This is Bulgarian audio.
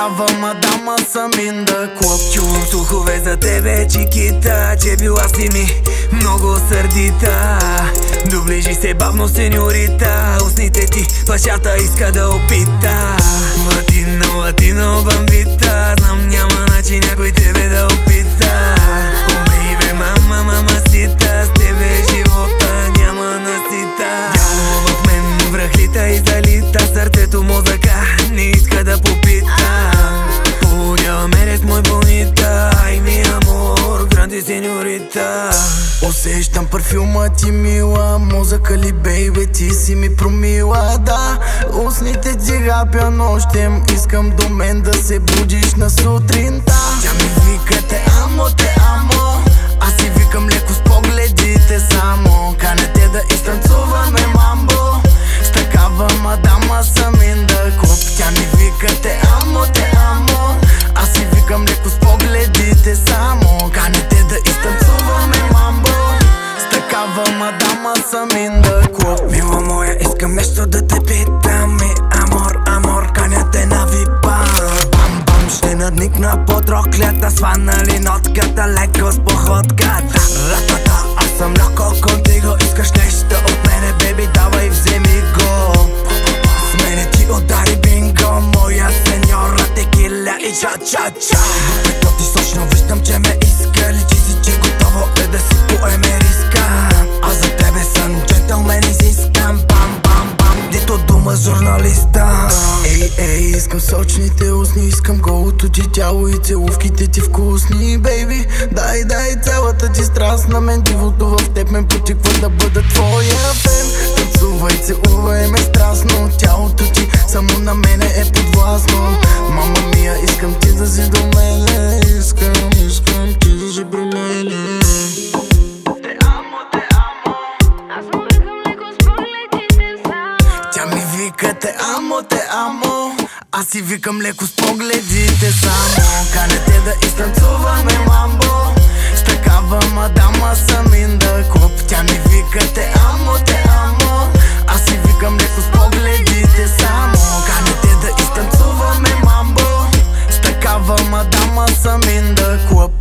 такава мадама съм in the club. Чувам слухове за тебе, чикита, че била си ми много сърдита. Доближи се бавно, сеньорита, устните ти пашата иска да опита. Латино, латино, бамбита, знам няма начин някой тебе да опита. О, бейбе, мама, мамасита, с тебе живота няма насита. Дявол в мен връхлита и залита, сърцето мозъка не иска да попита. Полудява мере с мой бонита, ай ми амор, гранди сеньорита. Усещам парфюма ти мила, мозъка ли бейбе ти си ми промила. Да, устните ти хапя нощем, искам до мен да се будиш на сутринта. Тя ми вика те амо, аз си викам леко с погледите само. Каня те да изтанцуваме мамбо, с такава мадама съм in the club. Тя ми вика те амо, аз си викам леко с погледите само. Каня те да изтанцуваме мамбо, с такава мадама съм in the club. Мила моя, искам нещо да те питам, ми амор, амор, каня те на випа. Бам, бам, ще надникна под роклята, сванали нотката, леко с походката. Ратата, аз съм леко контиго, искаш нещо от мене, беби, давай вземи го. С мене ти удари бинго, моя сеньора, текиля и ча-ча-ча. Докато ти сочно виждам, че ме иска, личи си, че готово е да си поеме риска. Аз за тебе съм джентълмен, изискам бам, бам, бам, нито дума журналиста. Ей, ей, искам сочните устни, искам голото ти тяло и целувките ти вкусни, бейби. Дай, дай цялата ти страст на мен, дивото в теб ме потиква да бъда твоя фен. Танцувай, целувай ме страстно, тялото ти само на мене е подвластно. Мама мия, искам ти да си до мене, искам ти да си при мене. Тя ми вика те амо, аз си викам леко с погледите само. Каня те да изтанцуваме мамбо, с такава мадама съм in the club. Тя ми вика те амо, аз си викам леко с погледите само. Каня те да изтанцуваме мамбо, с такава мадама съм in the club.